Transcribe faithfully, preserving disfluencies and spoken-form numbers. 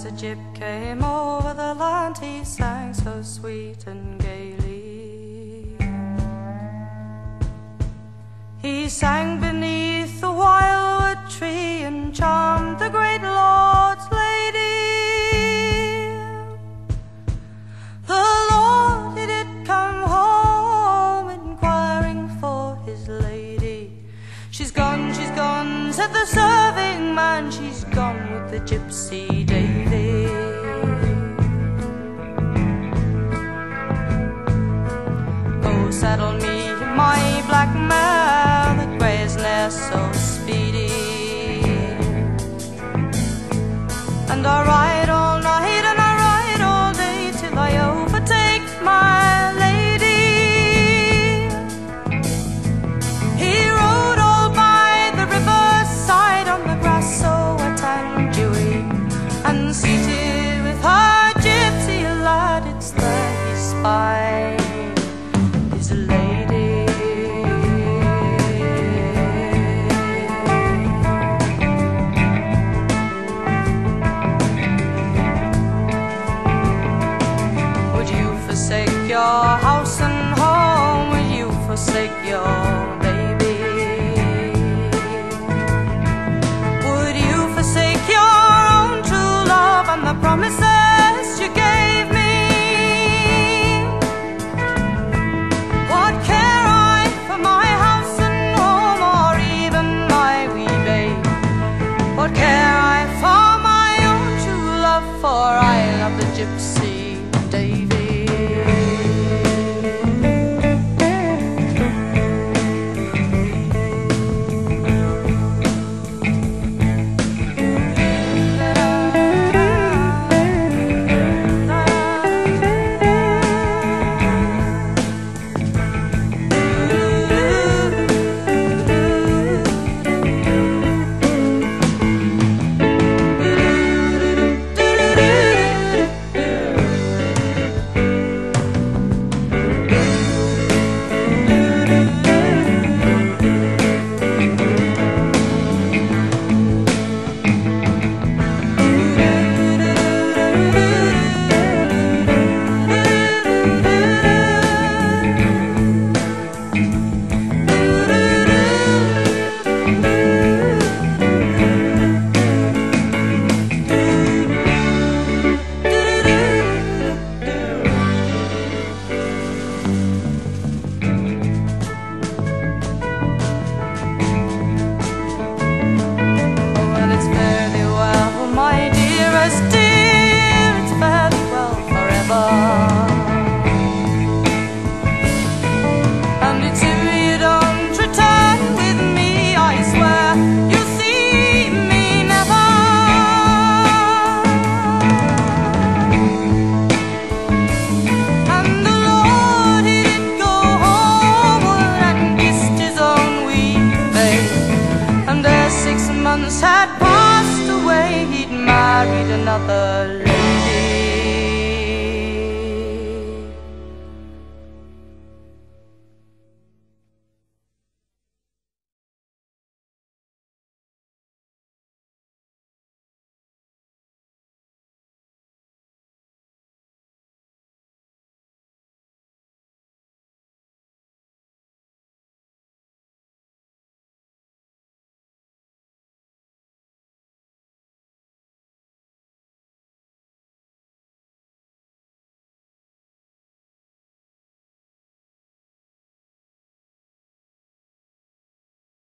a gyp came over the land, he sang so sweet and gaily. He sang beneath the wildwood tree and charmed the great Lord's lady. The Lord he did come home, inquiring for his lady. She's gone, she's gone, said the serving man, she's gone with the gypsy Davy. Oh, saddle me my black mare that grays ne'er so speedy, and I ride all night and I ride all day till I overtake my lady. He rode all by the riverside on the grass so wet and dewy, and seated with her gypsy lad, it's there he spied his lady. Would you forsake your house and home? Would you forsake your baby? Would you forsake your own true love and the promises you gave me? What care I for my house and home, or even my wee babe? What care I for my own true love, for I love the gypsy Davy.